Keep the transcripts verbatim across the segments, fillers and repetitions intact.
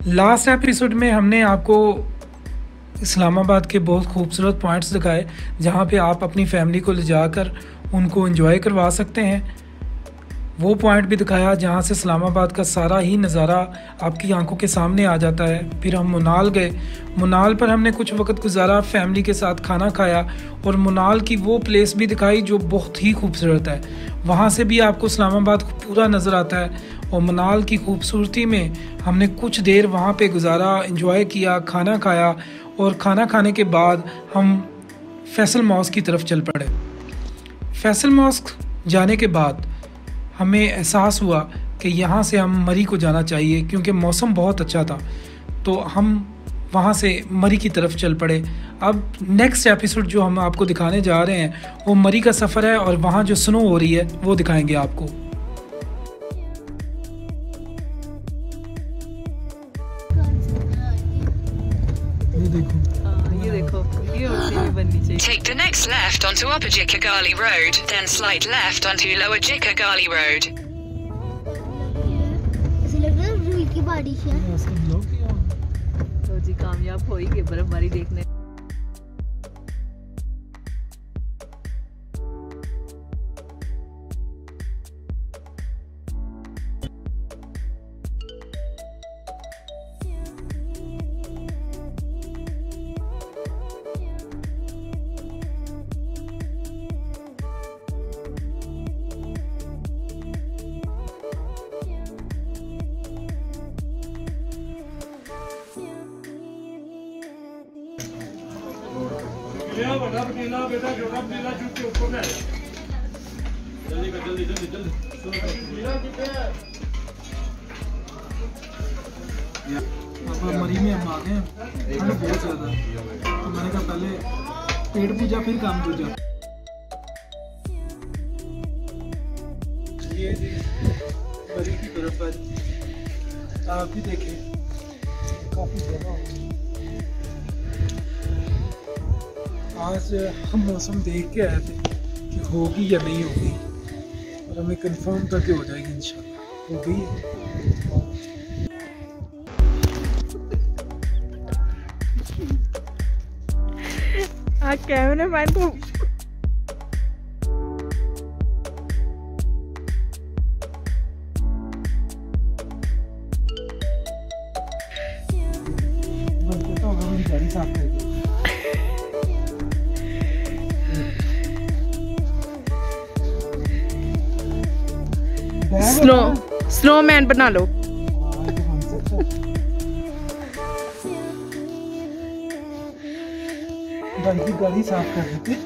Last episode में हमने आपको इस्लामाबाद के बहुत खूबसूरत पॉइंट्स दिखाए जहाँ पे आप अपनी फैमिली को ले जाकर उनको एंजॉय करवा सकते हैं। वो पॉइंट भी दिखाया जहाँ से इस्लामाबाद का सारा ही नज़ारा आपकी आंखों के सामने आ जाता है। फिर हम मुनाल गए। मुनाल पर हमने कुछ वक्त गुजारा, फैमिली के साथ खाना खाया और मुनाल की वो प्लेस भी दिखाई जो बहुत ही खूबसूरत है। वहाँ से भी आपको इस्लामाबाद पूरा नज़र आता है और मुनाल की खूबसूरती में हमने कुछ देर वहाँ पे गुजारा, एंजॉय किया, खाना खाया और खाना खाने के बाद हम फैसल मॉस्क की तरफ चल पड़े। फैसल मॉस्क जाने के बाद हमें एहसास हुआ कि यहाँ से हम मरी को जाना चाहिए क्योंकि मौसम बहुत अच्छा था, तो हम वहाँ से मरी की तरफ चल पड़े। अब नेक्स्ट एपिसोड जो हम आपको दिखाने जा रहे हैं वो मरी का सफ़र है और वहाँ जो स्नो हो रही है वो दिखाएंगे आपको। ये देखो, ये देखो, ये उड़ती हुई बननी चाहिए। Take the next left onto Upper Jikagali Road, then slide left onto Lower Jikagali Road. ऐसे लग रहा है रुई की बारिश है। तो जी कामयाब हो ही गए बर्फबारी देखने। बड़ा पतीला बेटा, छोटा पतीला चुप के ऊपर है। जल्दी कर, जल्दी जल्दी जल्दी। अब मरी में हम आ गए हैं, ठंड बहुत ज़्यादा है तो मैंने कहा पहले पेट पूजा फिर काम पूजा। ये जी मरी की तरफ पर आप भी देखें, काफ़ी जगह। आज हम मौसम देख के आए थे कि होगी या नहीं होगी और हमें कंफर्म करके हो जाएगी इंशाल्लाह। हो गई है। आज कैमरे मैन को बनते तो होगा, मेरी गाड़ी साफ कर दी। स्नो स्नोमैन बना लो। भाई की गाड़ी साफ कर देते।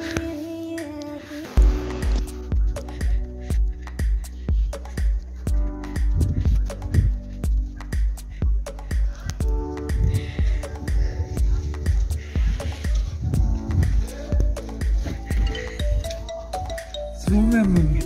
स्नो में होंगे।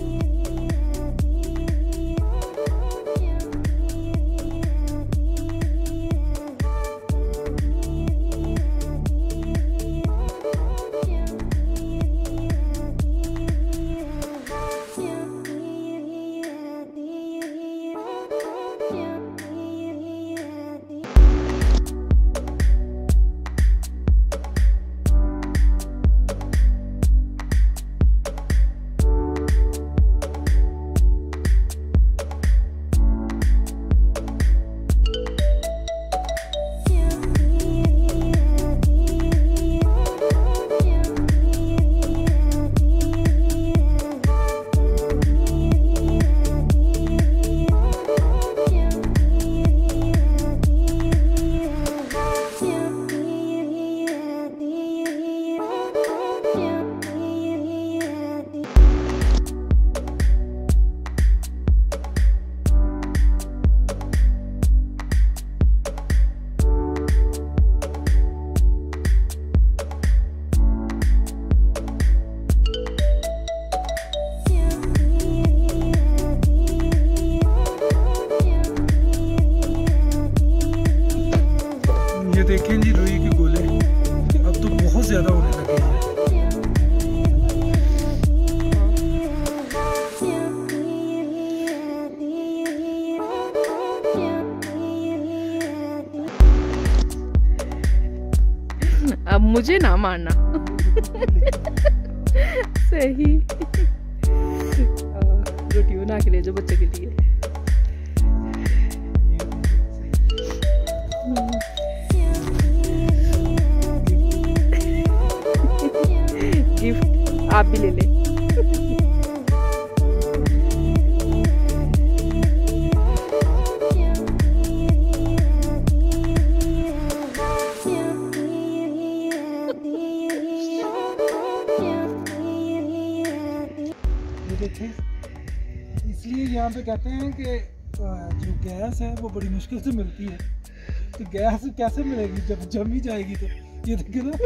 देखें जी रुई के गोले अब तो बहुत ज़्यादा होने लगे हैं। मुझे ना मारना। सही। रोटी बना के ले जो बच्चे के लिए। गिफ्ट आप भी ले ले। देखें, इसलिए यहाँ पे कहते हैं कि जो गैस है वो बड़ी मुश्किल से मिलती है। तो गैस कैसे मिलेगी जब जम ही जाएगी? तो ये देखिए ना,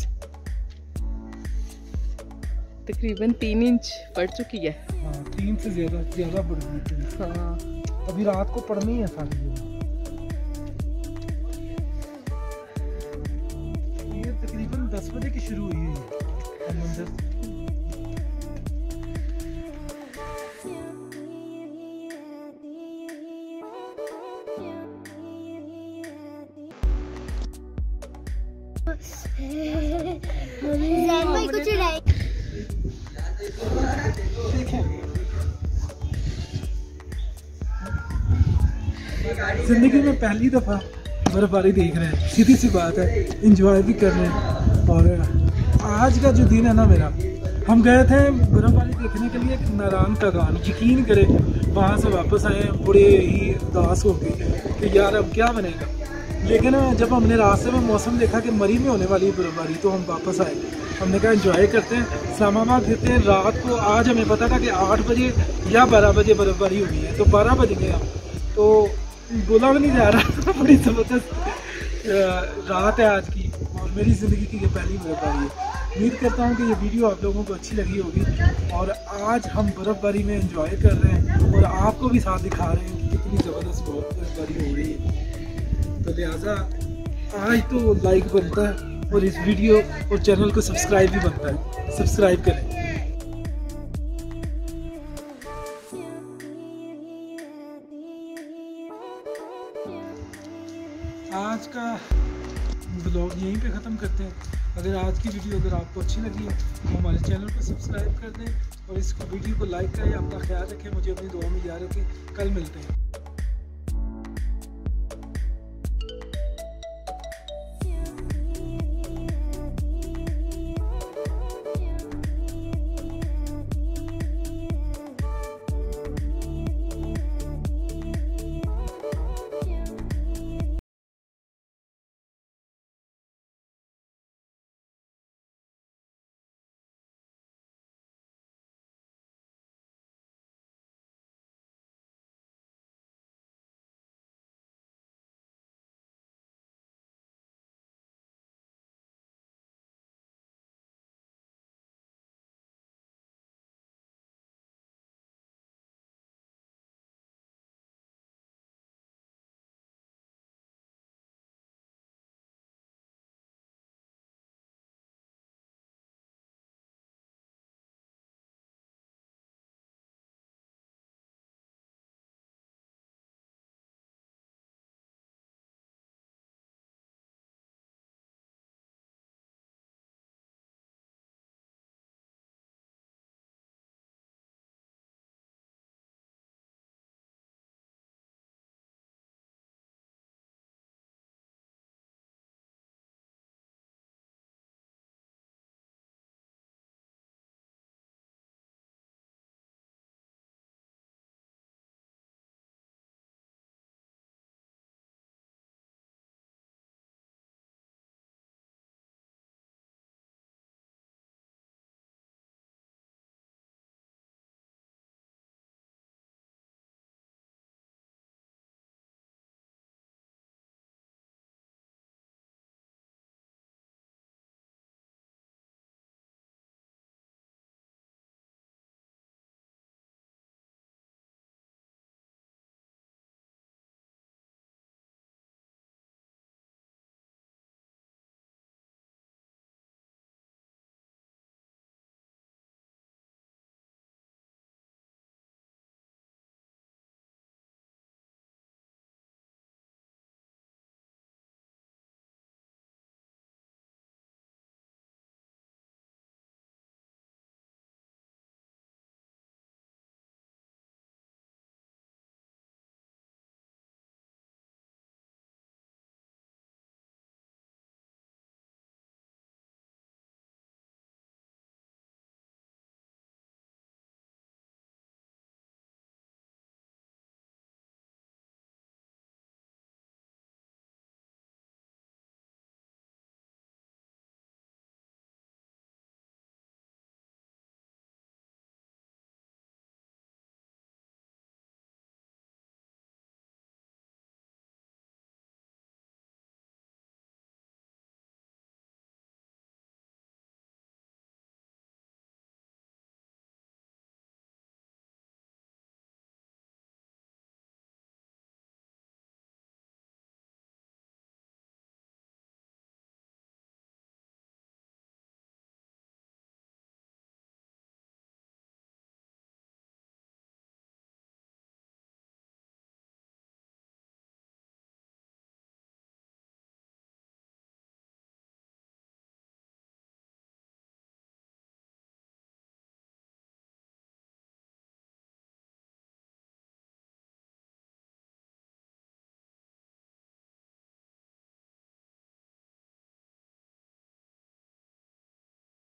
तकरीबन तीन इंच पड़ चुकी है। हाँ, तीन से ज्यादा ज्यादा बढ़ गई। हाँ, अभी रात को पड़नी है सारी। ये तकरीबन दस बजे की शुरू हुई है मंदिर। कुछ नहीं। जिंदगी में पहली दफा बर्फबारी देख रहे हैं, सीधी सी बात है, इंजॉय भी कर रहे हैं। और आज का जो दिन है ना मेरा, हम गए थे बर्फबारी देखने के लिए नारायण का गान, यकीन करें वहाँ से वापस आए बड़े ही उदास हो गए कि यार अब क्या बनेगा। लेकिन जब हमने रास्ते में मौसम देखा कि मरी में होने वाली है बर्फबारी, तो हम वापस आए। हमने कहा एंजॉय करते हैं, इस्लामाबाद फिरते हैं। रात को आज हमें पता था कि आठ बजे या बारह बजे बर्फबारी हुई है, तो बारह बज गए हम, तो बोला भी नहीं जा रहा। बड़ी ज़बरदस्त रात है आज की, और मेरी ज़िंदगी की ये पहली बर्फबारी है। उम्मीद करता हूँ कि ये वीडियो आप लोगों को अच्छी लगी होगी। और आज हम बर्फबारी में एंजॉय कर रहे हैं और आपको भी साथ दिखा रहे हैं कि कितनी ज़बरदस्त बर्फबारी हो रही है। तो लिहाजा आज तो लाइक बनता है और इस वीडियो और चैनल को सब्सक्राइब भी बनता है। सब्सक्राइब करें। आज का ब्लॉग यहीं पे ख़त्म करते हैं। अगर आज की वीडियो अगर आपको अच्छी लगी है तो हमारे चैनल को सब्सक्राइब कर दें और इस वीडियो को लाइक करें। अपना ख्याल रखें, मुझे अपनी दुआ में याद रखें। कल मिलते हैं।